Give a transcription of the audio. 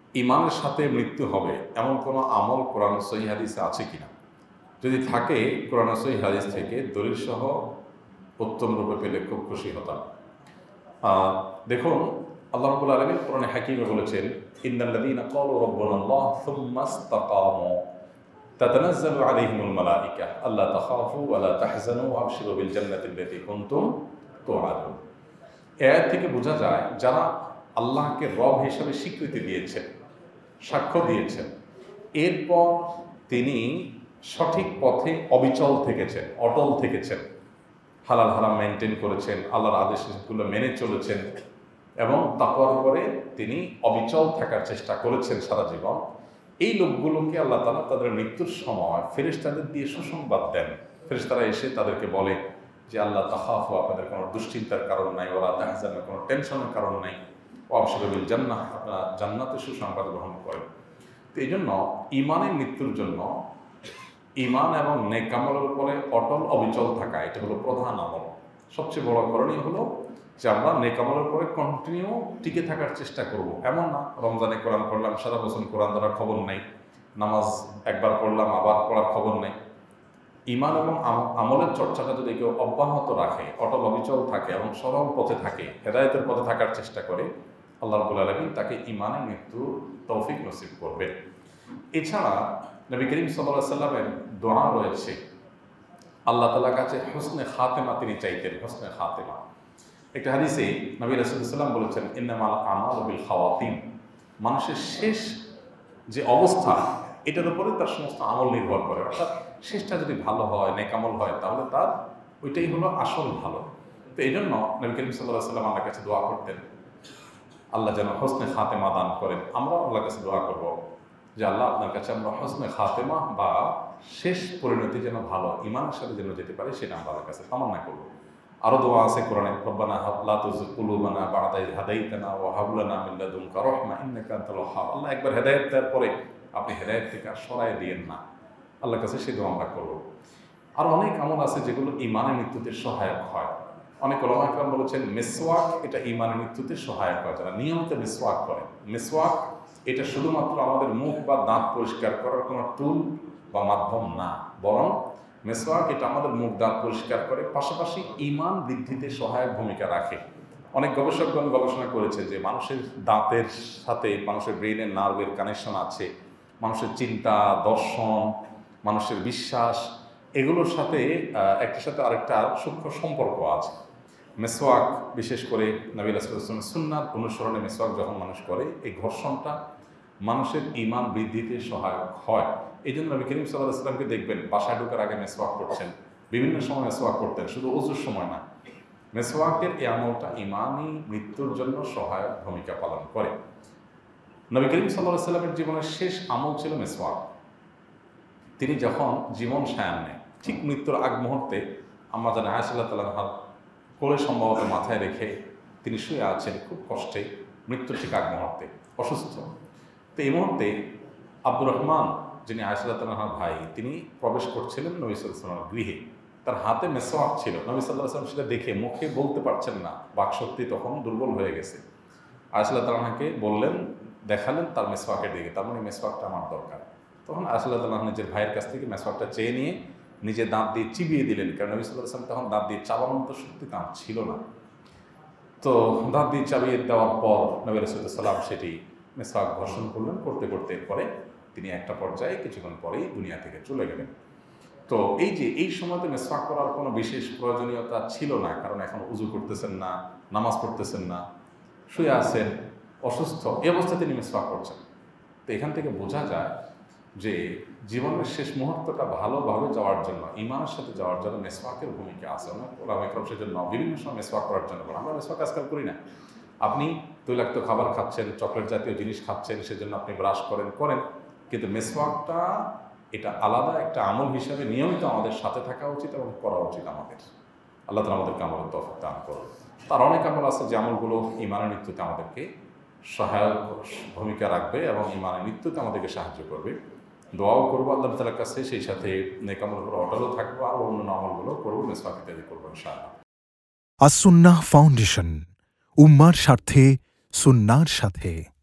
ইমানের সাথে মৃত্যু হবে এমন কোনো আমল কোরআন সহিহ হাদিসে আছে কিনা? যদি থাকে কোরআন সহিহ হাদিস থেকে দলিল সহ উত্তম রূপে পেলে খুব খুশি হতাম। দেখুন, আল্লাহ রাব্বুল আলামিন কোরআনে হাকিমে বলেছেন, ইন্নাল্লাযীনা ক্বালু রাব্বুনাল্লাহ সুম্মা ইসতাকামু তাতানাজ্জালু আলাইহিমুল মালায়েকা আল্লা তাখাফু ওয়া লা তাহজানু ওয়া আবশিরু বিল জান্নাতিল্লাতী কুনতুম তুআদুন। এর থেকে বোঝা যায় যারা আল্লাহকে রব হিসেবে স্বীকৃতি দিয়েছেন, সাক্ষ্য দিয়েছেন, এরপর তিনি সঠিক পথে অবিচল থেকেছেন, অটল থেকেছেন, হালাল হারাম মেনটেন করেছেন, আল্লাহর আদেশগুলো মেনে চলেছেন এবং তাকওয়ার উপরে তিনি অবিচল থাকার চেষ্টা করেছেন সারা জীবন, এই লোকগুলোকে আল্লাহ তাআলা তাদের মৃত্যুর সময় ফেরেশতাদের দিয়ে সুসংবাদ দেন। ফেরেশতারা এসে তাদেরকে বলে যে আল্লাহ তাখাফু, আপনাদের কোনো দুশ্চিন্তার কারণ নাই, ওরা তাহজানের কোনো টেনশনের কারণ নাই, ও আবশিরু বিল জান্নাহ, আপনারা জান্নাতে সুসংবাদ গ্রহণ করেন। তো এই জন্য ইমানের মৃত্যুর জন্য ইমান এবং নেক আমলের উপরে অটল অবিচল থাকা, এটা হলো প্রধান আমল। সবচেয়ে বড় করণীয় হলো যে আমরা নেক আমলের উপরে কন্টিনিউ টিকে থাকার চেষ্টা করব। এমন না রমজানে কোরআন পড়লাম, সারা বছর কোরআন ধরার খবর নেই, নামাজ একবার পড়লাম আবার পড়ার খবর নেই। ইমান এবং আমলের চর্চাটা যদি কেউ অব্যাহত রাখে, অটল অবিচল থাকে এবং সরল পথে থাকে, হেদায়েতের পথে থাকার চেষ্টা করে, আল্লাহ রাব্বুল আলামিন তাকে ইমানে মৃত্যু তৌফিক নসিব করবে। এছাড়া নবী করিম সাল্লাল্লাহু আলাইহি ওয়াসাল্লামের দোয়া রয়েছে, আল্লাহ তাআলার কাছে হুসনে খাতেমা তিনি চাইতেন, হুসনে খাতেমা। একটা হাদিসে নবী রাসূলুল্লাহ সাল্লাল্লাহু আলাইহি ওয়াসাল্লাম বলেছেন, ইন্নামাল আমালু বিল খাওয়াতিম, মানুষের শেষ যে অবস্থা এটার উপরে তার সমস্ত আমল নির্ভর করে। অর্থাৎ শেষটা যদি ভালো হয়, নেক আমল হয়, তাহলে তার ওইটাই হলো আসল ভালো। তো এই জন্য নবী করিম সাল্লাল্লাহু আলাইহি ওয়াসাল্লাম আল্লাহর কাছে দোয়া করতেন, আল্লাহ যেন হুসনে খাতেমা দান করেন। আমরাও আল্লাহর কাছে দোয়া করব যে আল্লাহ আপনার কাছে আমরা হুসনে খাতেমা বা শেষ পরিণতি যেন ভালো ইমানের সাথে যেন যেতে পারি, সেটা আমরা আল্লাহর কাছে তামান্না করব। আরও দোয়া আছে কোরআনে, রব্বানা লা তুযিগ কুলুবানা বা'দা ইয হাদাইতানা ওয়া হাব লানা মিন লাদুনকা রাহমা ইন্নাকা আনতাল ওয়াহ্হাব। আল্লাহ একবার হেদায়েত দেওয়ার পরে আপনি হেদায়েত থেকে আর সরায় দিয়েন না। আল্লাহর কাছে সেই দোয়া আমরা করব। আর অনেক আমল আছে যেগুলো ইমানের মৃত্যুতে সহায়ক হয়। অনেক ওলামা ইকরাম বলেছেন মিসওয়াক এটা ইমানের মৃত্যুতে সহায়ক হয়। যারা নিয়মিত মিসওয়াক করে, মিসওয়াক এটা শুধুমাত্র আমাদের মুখ বা দাঁত পরিষ্কার করার কোনো টুল বা মাধ্যম না, বরং মিসওয়াক এটা আমাদের মুখ দাঁত পরিষ্কার করে, পাশাপাশি ঈমান বৃদ্ধিতে সহায়ক ভূমিকা রাখে। অনেক গবেষকগণ গবেষণা করেছে যে মানুষের দাঁতের সাথে মানুষের ব্রেইনের নার্ভের কানেকশন আছে, মানুষের চিন্তা, দর্শন, মানুষের বিশ্বাস, এগুলোর সাথে একটার সাথে আরেকটা সূক্ষ্ম সম্পর্ক আছে। মেসওয়াক বিশেষ করে নবী রাসূলুল্লাহ সাল্লাল্লাহু আলাইহি ওয়াসাল্লামের সুন্নাত অনুসরণে মেসওয়াক যখন মানুষ করে, এই ঘর্ষণটা মানুষের ঈমান বৃদ্ধিতে সহায়ক হয়। এই জন্য নবী করিম সাল্লাল্লাহু আলাইহি ওয়াসাল্লামকে দেখবেন বাসায় ঢোকার আগে মেসওয়াক করছেন, বিভিন্ন সময় মেসওয়াক করতেন, শুধু ওযুর সময় না। মেসওয়াকের এই আমলটা ঈমানি মৃত্যুর জন্য সহায়ক ভূমিকা পালন করে। নবী করিম সাল্লাল্লাহু আলাইহি ওয়াসাল্লামের জীবনের শেষ আমল ছিল মেসওয়াক। তিনি যখন জীবন সায়ান নেন, ঠিক মৃত্যুর আগ মুহূর্তে আম্মা জান আয়েশা রাদিয়াল্লাহু তাআলা আনহা কোলে সম্ভবত মাথায় রেখে তিনি শুয়ে আছেন খুব কষ্টে, মৃত্যুর ঠিক আগ মুহূর্তে, অসুস্থ। তো এই মুহূর্তে আব্দুর রহমান, যিনি আয়েশা রাদিয়াল্লাহু তাআলার ভাই, তিনি প্রবেশ করছিলেন নবী সাল্লাল্লাহু আলাইহি ওয়াসাল্লামের গৃহে। তার হাতে মেসওয়াক ছিল। নবী সাল্লাল্লাহু আলাইহি ওয়াসাল্লাম সেটা দেখে মুখে বলতে পারছেন না, বাকশক্তি তখন দুর্বল হয়ে গেছে। আয়েশা রাদিয়াল্লাহু তাআলাকে বললেন, দেখালেন তার মেসওয়াকের দিকে, তার মানে মেসওয়াকটা আমার দরকার। তখন আয়েশা রাদিয়াল্লাহু তাআলা নিজের ভাইয়ের কাছ থেকে মেসওয়াকটা চেয়ে নিয়ে নিজে দাঁত দিয়ে চিবিয়ে দিলেন, কারণ নবী সাল্লাল্লাহু আলাইহি ওয়াসাল্লাম তখন দাঁত দিয়ে চাবানোর মতো শক্তি তাঁর ছিল না। তো দাঁত দিয়ে চাবিয়ে দেওয়ার পর নবী রাসূলুল্লাহ সাল্লাল্লাহু আলাইহি ওয়াসাল্লাম সেটি মেসওয়াক ঘর্ষণ করলেন, করতে করতে পরে তিনি একটা পর্যায়ে কিছুক্ষণ পরেই দুনিয়া থেকে চলে গেলেন। তো এই যে এই সময়তে মেসওয়াক করার কোনো বিশেষ প্রয়োজনীয়তা ছিল না, কারণ এখন উযু করতেছেন না, নামাজ পড়তেছেন না, শুয়ে আছেন, অসুস্থ, এই অবস্থায় তিনি মেসওয়াক করছেন। তো এখান থেকে বোঝা যায় যে জীবনের শেষ মুহূর্তটা ভালোভাবে যাওয়ার জন্য, ঈমানের সাথে যাওয়ার জন্য মেসওয়াকের ভূমিকা আছে। অনেক ওলামা ইকরাম সেজন্য বিভিন্ন সময় মেসওয়াক করার জন্য বলেন। আমরা মেসওয়াক আজকাল করি না। আপনি তৈলাক্ত খাবার খাচ্ছেন, চকলেট জাতীয় জিনিস খাচ্ছেন, সেজন্য আপনি ব্রাশ করেন, কিন্তু মেসওয়াকটা এটা আলাদা একটা আমল হিসাবে নিয়মিত আমাদের সাথে থাকা উচিত এবং করা উচিত আমাদের। আল্লাহ তাআলা আমাদেরকে আমলের তৌফিক দান করুন। তার অনেক আমল আছে যে আমলগুলো ঈমানের মৃত্যুতে আমাদেরকে সহায়ক ভূমিকা রাখবে এবং ঈমানের মৃত্যুতে আমাদেরকে সাহায্য করবে। দোয়াও করবো আল্লাহ তাআলার কাছে, সেই সাথে নেক আমলের উপর অটলও থাকবো, আর অন্যান্য আমলগুলো করবো, মেসওয়াক ইত্যাদি করবো ইনশাআল্লাহ। আস-সুন্নাহ ফাউন্ডেশন, উম্মার স্বার্থে সুন্নাহর সাথে।